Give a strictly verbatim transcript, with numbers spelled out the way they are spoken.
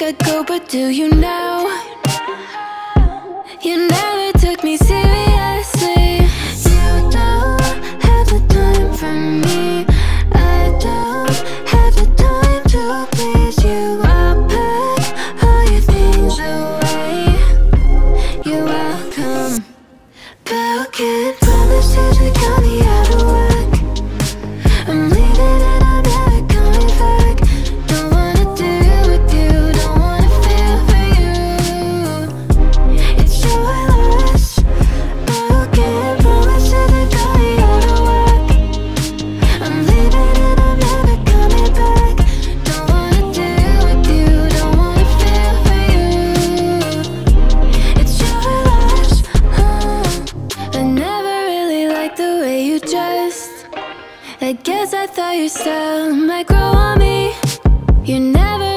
I'd go, but do you now? You never took me seriously. You don't have the time for me. I don't have the time to please you. I'll pack all your things away. You're welcome. Broken promises that got me out of work. I'm leaving and I'm never coming back. Don't wanna deal with you, don't wanna feel for you. It's your loss. Broken promises that got me out of work. I'm leaving and I'm never coming back. Don't wanna deal with you, don't wanna feel for you. It's your loss. Oh, I never really liked the way you dressed. I guess I thought your style might grow on me. You never